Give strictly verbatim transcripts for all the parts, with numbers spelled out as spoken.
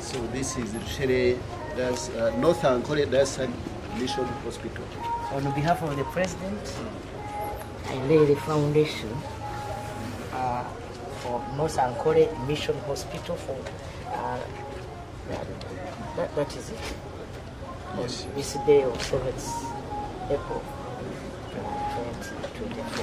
So this is Rushere, that's uh, North Ankole Mission Hospital. On behalf of the President, I lay the foundation uh, for North Ankole Mission Hospital for uh, that, that is it. Yes. On this day of seventh April twenty twenty-four.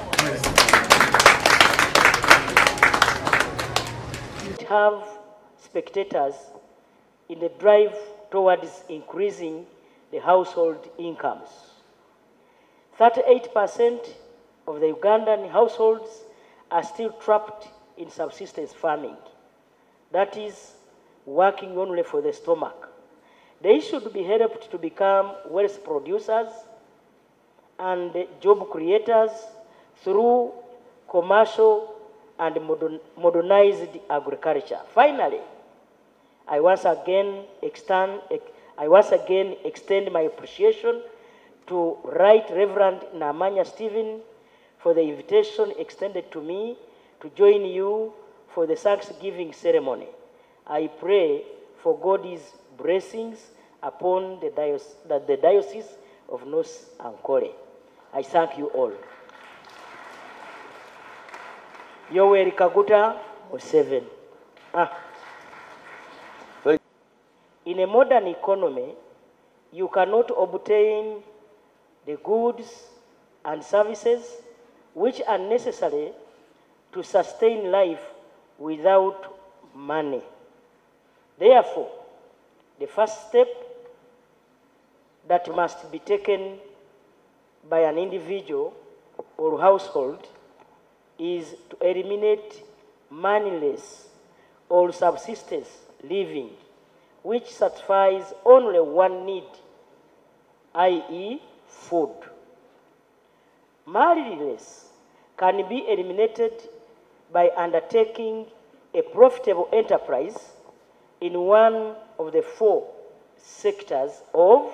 We have spectators in the drive towards increasing the household incomes. thirty-eight percent of the Ugandan households are still trapped in subsistence farming. That is, working only for the stomach. They should be helped to become wealth producers and job creators through commercial and modern, modernized agriculture. Finally, I once again extend, I once again extend my appreciation to Right Reverend Nabbanja Stephen for the invitation extended to me to join you for the Thanksgiving ceremony. I pray for God's blessings upon the diocese, the, the diocese of North Ankole. I thank you all. Yoweri Kaguta Museveni. Ah. In a modern economy, you cannot obtain the goods and services which are necessary to sustain life without money. Therefore, the first step that must be taken by an individual or household is to eliminate moneyless or subsistence living, which satisfies only one need, that is food. Moneyless can be eliminated by undertaking a profitable enterprise in one of the four sectors of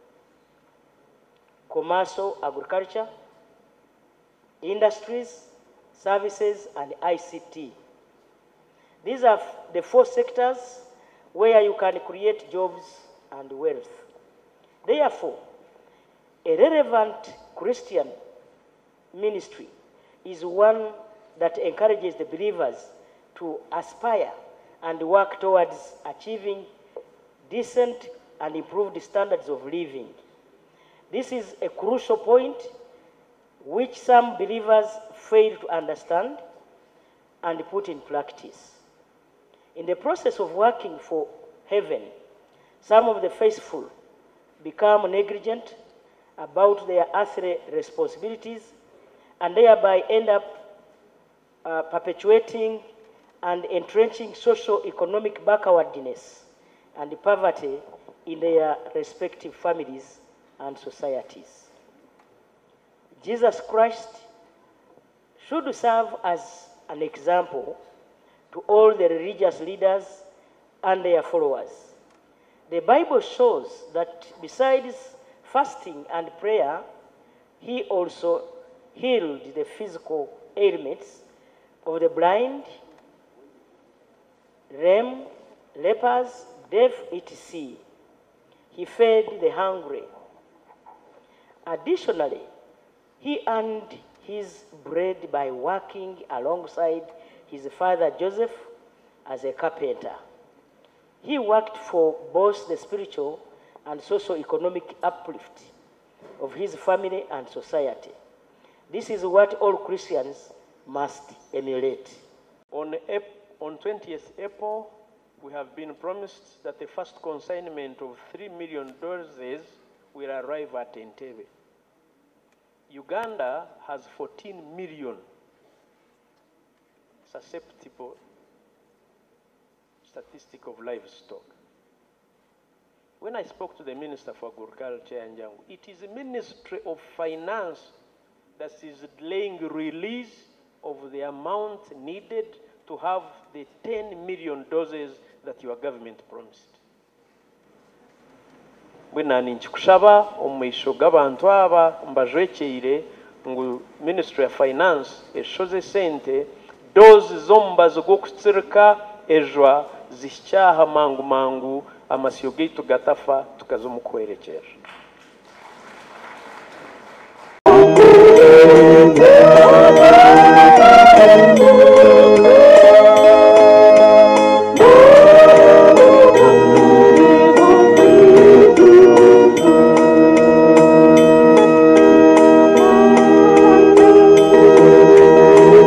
commercial agriculture, industries, services, and I C T. These are the four sectors where you can create jobs and wealth. Therefore, a relevant Christian ministry is one that encourages the believers to aspire and work towards achieving decent and improved standards of living. This is a crucial point which some believers fail to understand and put in practice. In the process of working for heaven, some of the faithful become negligent about their earthly responsibilities and thereby end up uh, perpetuating and entrenching socio-economic backwardness and poverty in their respective families and societies. Jesus Christ should serve as an example to all the religious leaders and their followers. The Bible shows that besides fasting and prayer, he also healed the physical ailments of the blind, lame, lepers, deaf, et cetera. He fed the hungry. Additionally, he earned his bread by working alongside his father Joseph as a carpenter. He worked for both the spiritual and socio-economic uplift of his family and society. This is what all Christians must emulate. On, on twentieth April, we have been promised that the first consignment of three million doses will arrive at Entebbe. Uganda has fourteen million susceptible statistic of livestock. When I spoke to the Minister for Agriculture and Young, it is the Ministry of Finance that is delaying release of the amount needed to have the ten million doses that your government promised. Bwena ninchikushaba omwisho g'abantu aba mbajwekeire ngu Ministry of Finance eshoze sente dozi z'omubazi gw'okutsirika ejwa zicyaha mangu mangu amasiyo gaitu gatafa tukazomukwerekera.